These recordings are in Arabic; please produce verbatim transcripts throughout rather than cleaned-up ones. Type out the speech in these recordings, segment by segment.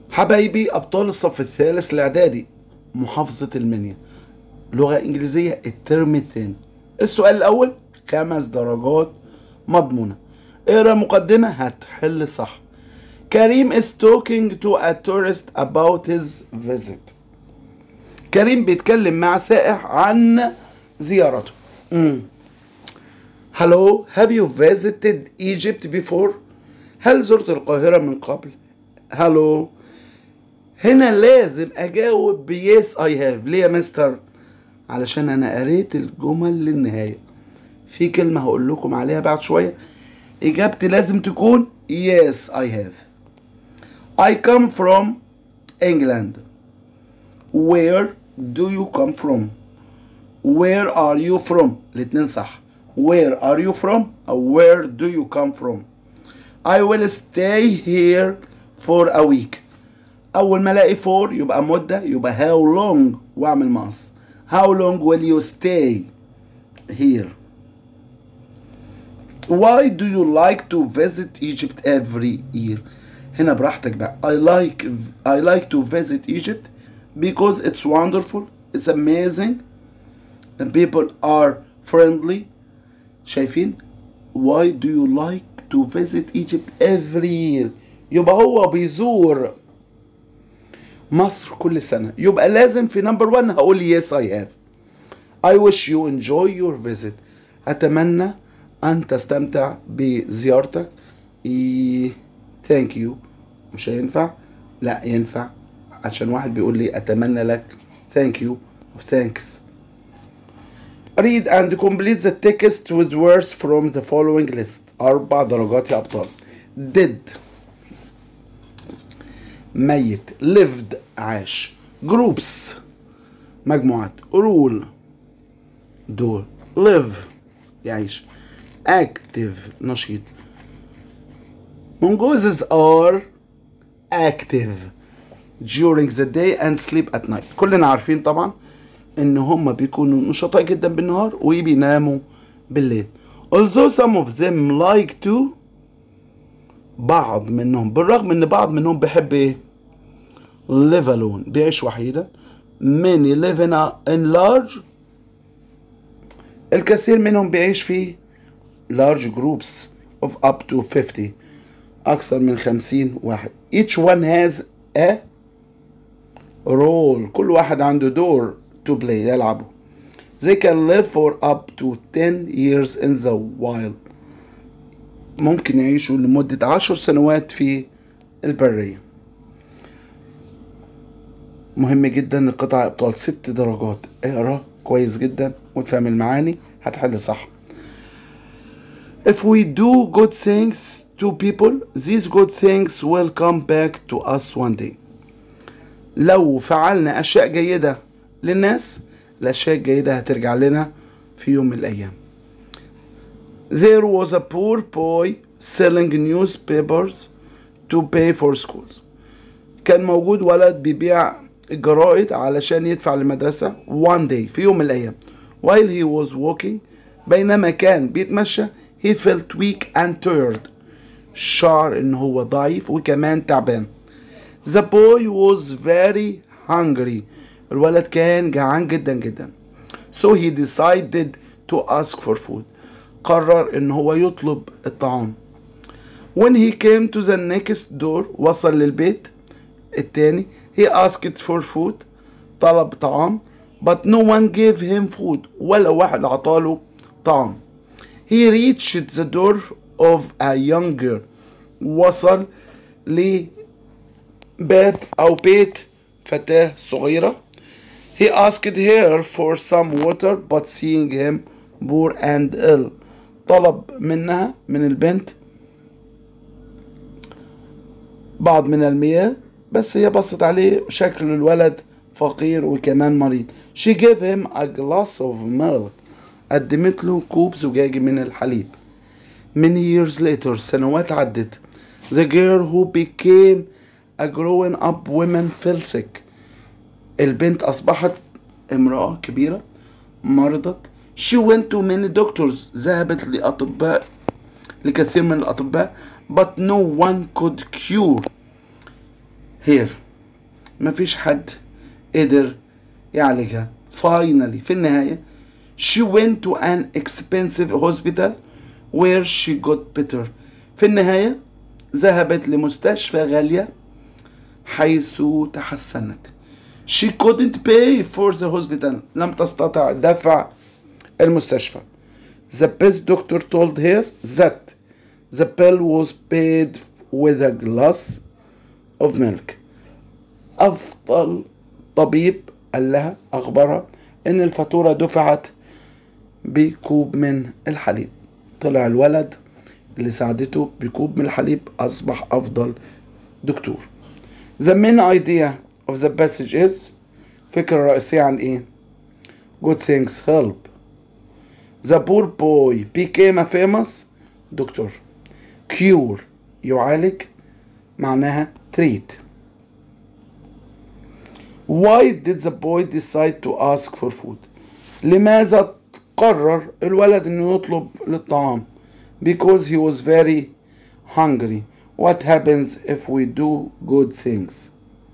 حبايبي أبطال الصف الثالث الإعدادي محافظة المنيا، لغة إنجليزية الترم الثاني. السؤال الأول خمس درجات مضمونة. اقرا مقدمة هتحل صح. كريم is talking to a tourist about his visit. كريم بيتكلم مع سائح عن زيارته. مم. Hello, have you visited Egypt before? هل زرت القاهرة من قبل؟ Hello. هنا لازم اجاوب بيس اي هاف. ليه يا مستر؟ علشان انا قريت الجمل للنهايه. في كلمه هقول لكم عليها بعد شويه اجابتي لازم تكون يس اي هاف. I come from England. Where do you come from? Where are you from? الاتنين صح. Where are you from او where do you come from? I will stay here for a week. أول ما ألاقي for يبقى مدة، يبقى how long وأعمل مقص. How long will you stay here? Why do you like to visit Egypt every year? هنا براحتك بقى. I like I like to visit Egypt because it's wonderful, it's amazing, and people are friendly. شايفين؟ Why do you like to visit Egypt every year? يبقى هو بيزور مصر كل سنة، يبقى لازم في نمبر واحد هقول يس اي هاف. I wish you enjoy your visit. أتمنى أن تستمتع بزيارتك. ي... thank you. مش هينفع؟ لا ينفع، عشان واحد بيقول لي أتمنى لك thank you و thanks. Read and complete the text with words from the following list. أربع درجات يا أبطال. did ميت. lived عاش. groups مجموعات. rule دور. live يعيش. active نشيط. mongooses are active during the day and sleep at night. كلنا عارفين طبعا ان هم بيكونوا نشطاء جدا بالنهار وبيناموا بالليل. although some of them like to بعض منهم، بالرغم ان بعض منهم بيحب ايه؟ live alone بيعيش وحيدا. many live in, a, in large الكثير منهم بيعيش في large groups of up to fifty أكثر من خمسين واحد. each one has a role. كل واحد عنده دور to play يلعبه. they can live for up to ten years in the wild. ممكن يعيشوا لمدة عشر سنوات في البرية. مهم جدا القطع ابطال ست درجات. اقرا كويس جدا وتفهم المعاني هتحل صح. if we do good things to people these good things will come back to us one day. لو فعلنا اشياء جيدة للناس الاشياء الجيدة هترجع لنا في يوم من الايام. there was a poor boy selling newspapers to pay for schools. كان موجود ولد بيبيع الجرائد علشان يدفع للمدرسة one day في يوم من الأيام. while he was walking بينما كان بيتمشى he felt weak and tired. شعر إن هو ضعيف وكمان تعبان. the boy was very hungry. الولد كان جعان جدا جدا. so he decided to ask for food. قرر إن هو يطلب الطعام. when he came to the next door وصل للبيت التاني he asked for food طلب طعام but no one gave him food ولا واحد عطاله طعام. he reached the door of a young girl وصل لباب أو بيت فتاة صغيرة. he asked her for some water but seeing him poor and ill طلب منها من البنت بعض من المياه بس هي بصت عليه شكل الولد فقير وكمان مريض. she gave him a glass of milk قدمت له كوب زجاجي من الحليب. many years later سنوات عدت the girl who became a growing up woman fell sick. البنت أصبحت امرأة كبيرة مرضت. she went to many doctors ذهبت لأطباء لكثير من الأطباء but no one could cure here مفيش حد قدر يعالجها. finally في النهاية she went to an expensive hospital where she got better. في النهاية ذهبت لمستشفى غالية حيث تحسنت. she couldn't pay for the hospital. لم تستطع دفع المستشفى. the best doctor told her that the bill was paid with a glass of milk. أفضل طبيب قال لها أخبرها إن الفاتورة دفعت بكوب من الحليب. طلع الولد اللي ساعدته بكوب من الحليب أصبح أفضل دكتور. The main idea of the passage is فكرة رئيسية عن إيه؟ good things help. The poor boy became a famous doctor. cure يعالج معناها treat. Why did the boy decide to ask for food? لماذا قرر الولد انه يطلب للطعام؟ because he was very hungry. What happens if we do good things?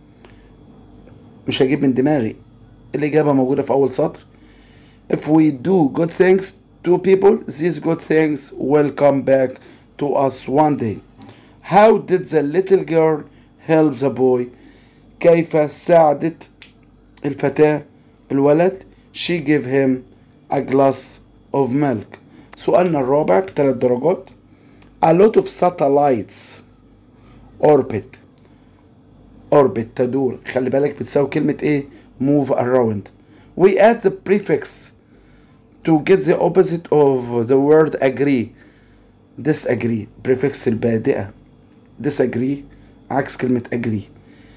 مش هجيب من دماغي، الإجابة موجودة في أول سطر. if we do good things to people, these good things will come back to us one day. How did the little girl help the boy? كيف ساعدت الفتاة الولد؟ she gave him a glass of milk. سؤالنا الرابع بثلاث درجات. a lot of satellites orbit orbit تدور، خلي بالك بتساوي كلمة ايه؟ move around. we add the prefix to get the opposite of the word agree. disagree prefix البادئة. disagree عكس كلمة agree.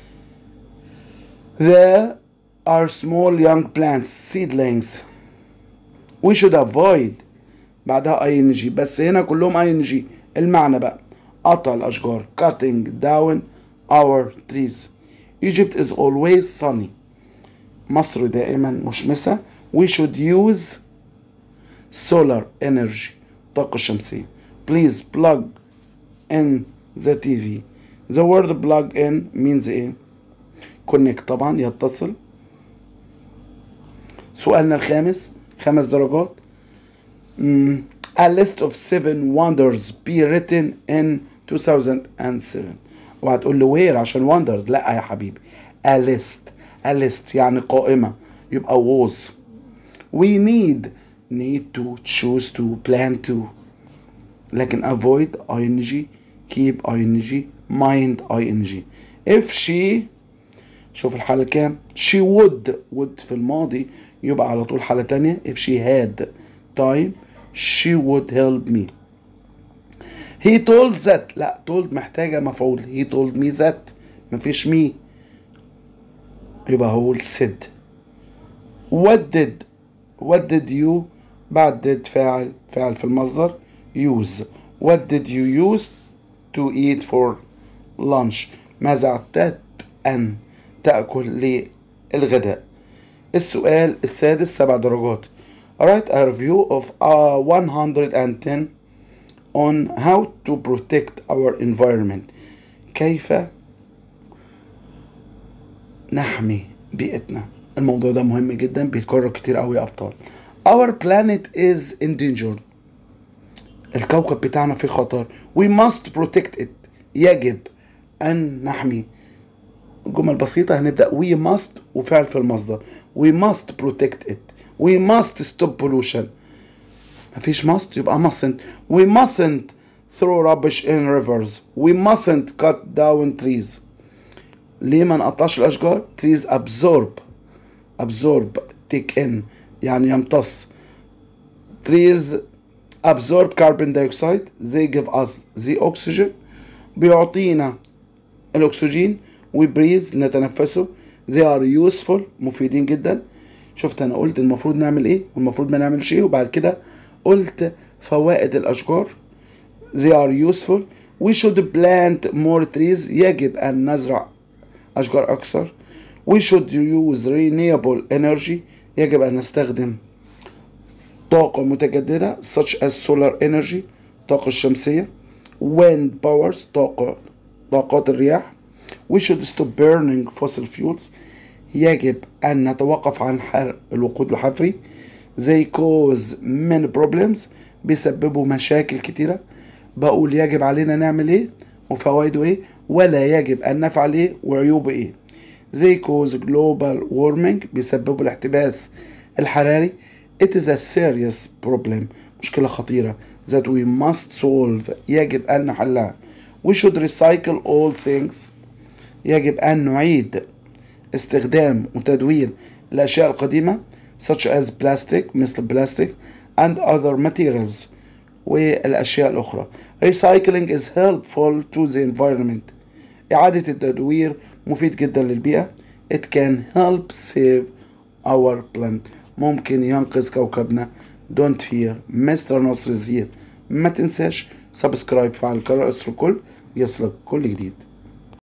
There are small young plants seedlings. we should avoid بعدها ing بس هنا كلهم ing. المعنى بقى قطع الأشجار cutting down our trees. Egypt is always sunny. مصر دائما مشمسة. we should use solar energy طاقة شمسية. please plug in the تي في. the word plug in means ايه؟ connect طبعا يتصل. سؤالنا الخامس خمس درجات. mm, a list of seven wonders be written in two thousand seven. وهتقول له where عشان wonders. لا يا حبيبي a list a list يعني قائمة يبقى was. we need need to choose to plan to لكن avoid ing keep ing mind ing. if she شوف الحالة كام؟ she would would في الماضي يبقى على طول حالة تانية. if she had time she would help me. he told that لا told محتاجة مفعول. he told me that مفيش me يبقى هو said. what did what did you بعد did فاعل فاعل في المصدر use. what did you use to eat for lunch؟ ماذا اعتدت أن تأكل للغداء؟ السؤال السادس سبع درجات. write a review of uh, one hundred ten on how to protect our environment. كيف نحمي بيئتنا. الموضوع ده مهم جدا بيتكرر كتير قوي يا أبطال. our planet is endangered. الكوكب بتاعنا في خطر. we must protect it. يجب أن نحمي. جمل بسيطة هنبدأ we must وفعل في المصدر. we must protect it. we must stop pollution. مفيش must يبقى mustn't. we mustn't throw rubbish in rivers. we mustn't cut down trees. ليه ما نقطعش الأشجار؟ trees absorb absorb take in يعني يمتص. trees absorb carbon dioxide. they give us the oxygen. بيعطينا الأكسجين. we breathe نتنفسه. they are useful مفيدين جدا. شفت أنا قلت المفروض نعمل إيه والمفروض ما نعملش إيه وبعد كده قلت فوائد الأشجار. they are useful. we should plant more trees. يجب أن نزرع أشجار أكثر. we should use renewable energy. يجب أن نستخدم طاقة متجددة such as solar energy طاقة الشمسية. wind powers طاقة طاقات الرياح. We should stop burning fossil fuels. يجب أن نتوقف عن حرق الوقود الحفري. They cause many problems. بيسببوا مشاكل كتيرة. بقول يجب علينا نعمل ايه وفوائده ايه، ولا يجب أن نفعل ايه وعيوبه ايه. They cause global warming. بيسببوا الاحتباس الحراري. It is a serious problem. مشكلة خطيرة that we must solve. يجب أن نحلها. We should recycle all things. يجب أن نعيد استخدام وتدوير الأشياء القديمة such as plastic مثل البلاستيك and other materials والأشياء الأخرى. Recycling is helpful to the environment. إعادة التدوير مفيد جدا للبيئة. It can help save our planet. ممكن ينقذ كوكبنا. Don't fear. مستر نصر is here. ما تنساش سبسكرايب، فعل الجرس الكل يصلك كل جديد.